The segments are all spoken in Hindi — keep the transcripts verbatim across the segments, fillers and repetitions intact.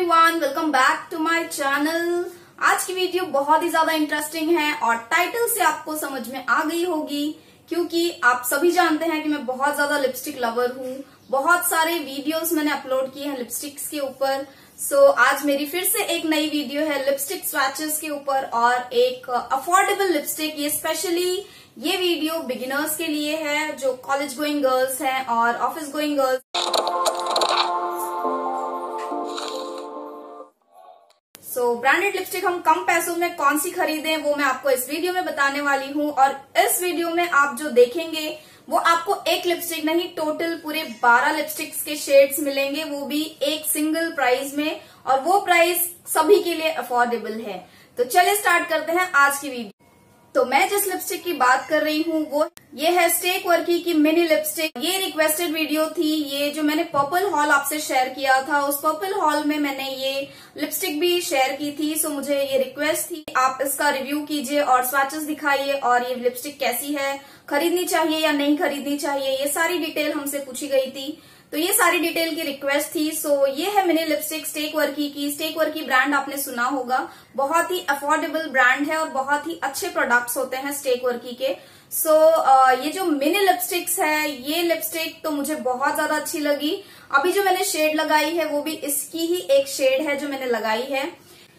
Everyone, welcome back to my channel. आज की वीडियो बहुत ही ज्यादा इंटरेस्टिंग है और टाइटल से आपको समझ में आ गई होगी क्योंकि आप सभी जानते हैं कि मैं बहुत ज्यादा लिपस्टिक लवर हूँ। बहुत सारे वीडियोस मैंने अपलोड किए हैं लिपस्टिक्स के ऊपर। सो so, आज मेरी फिर से एक नई वीडियो है लिपस्टिक स्वैचेस के ऊपर और एक अफोर्डेबल लिपस्टिक। ये स्पेशली ये वीडियो बिगिनर्स के लिए है जो कॉलेज गोइंग गर्ल्स हैं और office going girls. So branded lipstick हम कम पैसों में कौन सी खरीदें वो मैं आपको इस वीडियो में बताने वाली हूँ। और इस वीडियो में आप जो देखेंगे वो आपको एक लिपस्टिक नहीं, टोटल पूरे बारह लिपस्टिक्स के शेड्स मिलेंगे, वो भी एक सिंगल प्राइस में, और वो प्राइस सभी के लिए अफोर्डेबल है। तो चलिए स्टार्ट करते हैं आज की वीडियो। तो मैं जिस लिपस्टिक की बात कर रही हूँ वो ये है स्टे क्वर्की की मिनी लिपस्टिक। ये रिक्वेस्टेड वीडियो थी। ये जो मैंने पर्पल हॉल आपसे शेयर किया था, उस पर्पल हॉल में मैंने ये लिपस्टिक भी शेयर की थी। सो मुझे ये रिक्वेस्ट थी आप इसका रिव्यू कीजिए और स्वैचेस दिखाइए और ये लिपस्टिक कैसी है, खरीदनी चाहिए या नहीं खरीदनी चाहिए, ये सारी डिटेल हमसे पूछी गई थी। तो ये सारी डिटेल की रिक्वेस्ट थी। सो ये है मिनी लिपस्टिक स्टे क्वर्की की। स्टे क्वर्की ब्रांड आपने सुना होगा, बहुत ही अफोर्डेबल ब्रांड है और बहुत ही अच्छे प्रोडक्ट्स होते हैं स्टे क्वर्की के। सो so, ये जो मिनी लिपस्टिक्स है, ये लिपस्टिक तो मुझे बहुत ज्यादा अच्छी लगी। अभी जो मैंने शेड लगाई है वो भी इसकी ही एक शेड है जो मैंने लगाई है।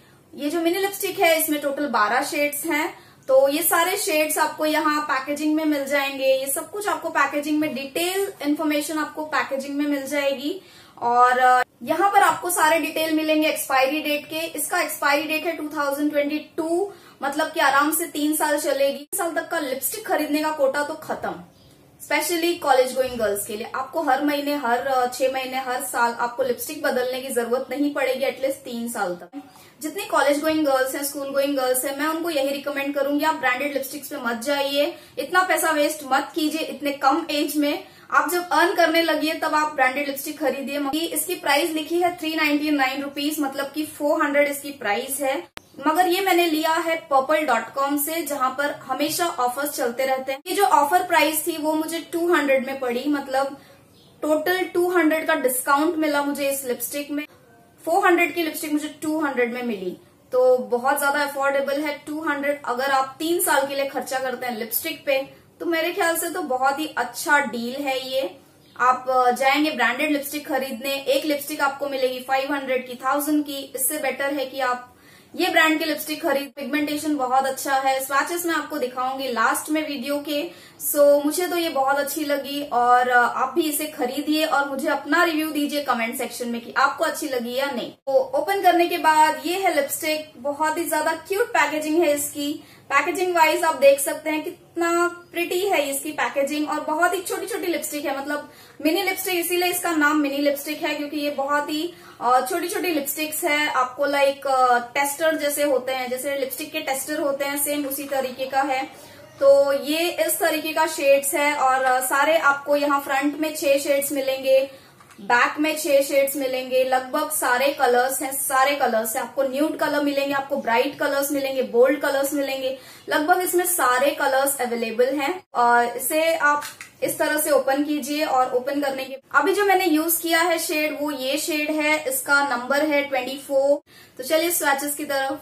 ये जो मिनी लिपस्टिक है इसमें टोटल बारह शेड्स हैं। तो ये सारे शेड्स आपको यहाँ पैकेजिंग में मिल जाएंगे। ये सब कुछ आपको पैकेजिंग में, डिटेल इन्फॉर्मेशन आपको पैकेजिंग में मिल जाएगी। और यहाँ पर आपको सारे डिटेल मिलेंगे एक्सपायरी डेट के। इसका एक्सपायरी डेट है टू थाउजेंड ट्वेंटी टू, मतलब कि आराम से तीन साल चलेगी। तीन साल तक का लिपस्टिक खरीदने का कोटा तो खत्म, स्पेशली कॉलेज गोइंग गर्ल्स के लिए। आपको हर महीने, हर छह महीने, हर साल आपको लिपस्टिक बदलने की जरूरत नहीं पड़ेगी एटलीस्ट तीन साल तक। जितनी कॉलेज गोइंग गर्ल्स हैं, स्कूल गोइंग गर्ल्स हैं, मैं उनको यही रिकमेंड करूंगी आप ब्रांडेड लिपस्टिक्स पे मत जाइए, इतना पैसा वेस्ट मत कीजिए। इतने कम एज में आप जब अर्न करने लगिए तब आप ब्रांडेड लिपस्टिक खरीदिए। इसकी प्राइस लिखी है थ्री नाइन्टी नाइन रुपीज, मतलब कि फोर हंड्रेड इसकी प्राइस है। मगर ये मैंने लिया है पर्पल डॉट कॉम से, जहां पर हमेशा ऑफर्स चलते रहते हैं। ये जो ऑफर प्राइस थी वो मुझे टू हंड्रेड में पड़ी, मतलब टोटल टू हंड्रेड का डिस्काउंट मिला मुझे इस लिपस्टिक में। फोर हंड्रेड की लिपस्टिक मुझे टू हंड्रेड में मिली, तो बहुत ज्यादा अफोर्डेबल है। टू हंड्रेड अगर आप तीन साल के लिए खर्चा करते हैं लिपस्टिक पे तो मेरे ख्याल से तो बहुत ही अच्छा डील है ये। आप जाएंगे ब्रांडेड लिपस्टिक खरीदने, एक लिपस्टिक आपको मिलेगी फाइव हंड्रेड की, थाउजेंड की। इससे बेटर है कि आप ये ब्रांड के लिपस्टिक खरीद। पिगमेंटेशन बहुत अच्छा है। स्वैचेस मैं आपको दिखाऊंगी लास्ट में वीडियो के। सो so, मुझे तो ये बहुत अच्छी लगी और आप भी इसे खरीदिए और मुझे अपना रिव्यू दीजिए कमेंट सेक्शन में कि आपको अच्छी लगी या नहीं। तो ओपन करने के बाद ये है लिपस्टिक। बहुत ही ज्यादा क्यूट पैकेजिंग है इसकी। पैकेजिंग वाइज आप देख सकते हैं कितना प्रिटी है इसकी पैकेजिंग, और बहुत ही छोटी छोटी लिपस्टिक है, मतलब मिनी लिपस्टिक, इसीलिए इसका नाम मिनी लिपस्टिक है क्योंकि ये बहुत ही छोटी छोटी लिपस्टिक्स है। आपको लाइक टेस्टर जैसे होते हैं, जैसे लिपस्टिक के टेस्टर होते हैं, सेम उसी तरीके का है। तो ये इस तरीके का शेड्स है और सारे आपको यहाँ फ्रंट में छह शेड्स मिलेंगे, बैक में छह शेड्स मिलेंगे। लगभग सारे कलर्स हैं, सारे कलर्स हैं। आपको न्यूड कलर मिलेंगे, आपको ब्राइट कलर्स मिलेंगे, बोल्ड कलर्स मिलेंगे। लगभग इसमें सारे कलर्स अवेलेबल हैं। और इसे आप इस तरह से ओपन कीजिए और ओपन करने के अभी जो मैंने यूज किया है शेड वो ये शेड है, इसका नंबर है ट्वेंटी फोर। तो चलिए स्वैचेस की तरफ।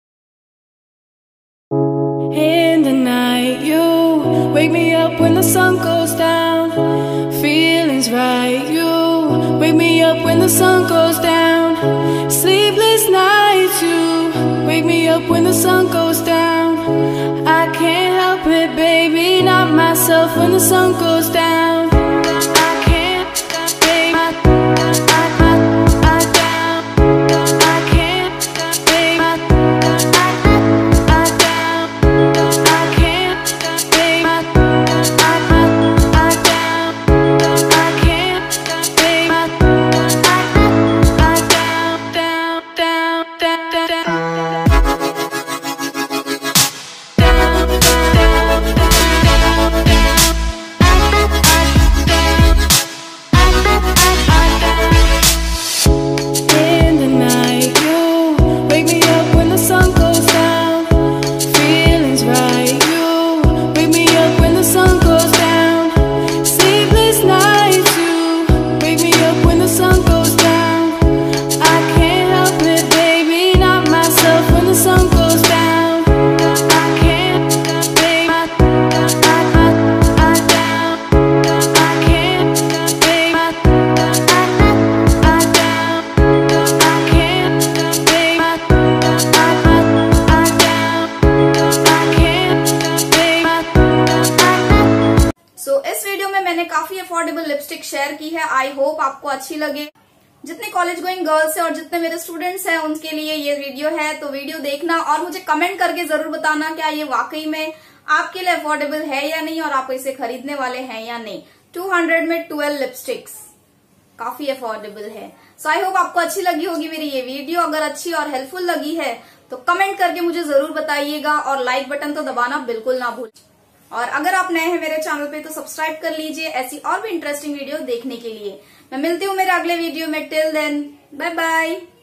In the night, you wake me up when the sun goes down. Feelings right, you wake me up when the sun goes down. Sleepless nights, you wake me up when the sun goes down. I can't help it, baby, not myself when the sun goes down. I can't, baby, I, I, I, I down. I can't, baby, I, I, I down. I can't, baby, I, I, I down. I can't, baby, I, I, I down, down, down, down, down. I share की है। आई होप आपको अच्छी लगे। जितने कॉलेज गोइंग गर्ल्स है और जितने मेरे स्टूडेंट्स हैं उनके लिए ये वीडियो है, तो वीडियो देखना और मुझे कमेंट करके जरूर बताना क्या ये वाकई में आपके लिए अफोर्डेबल है या नहीं और आप इसे खरीदने वाले हैं या नहीं। टू हंड्रेड में ट्वेल्व लिपस्टिक्स काफी अफोर्डेबल है। सो आई होप आपको अच्छी लगी होगी मेरी ये वीडियो। अगर अच्छी और हेल्पफुल लगी है तो कमेंट करके मुझे जरूर बताइएगा और लाइक बटन तो दबाना बिल्कुल ना भूल। और अगर आप नए हैं मेरे चैनल पे तो सब्सक्राइब कर लीजिए ऐसी और भी इंटरेस्टिंग वीडियो देखने के लिए। मैं मिलती हूँ मेरे अगले वीडियो में। Till then bye bye.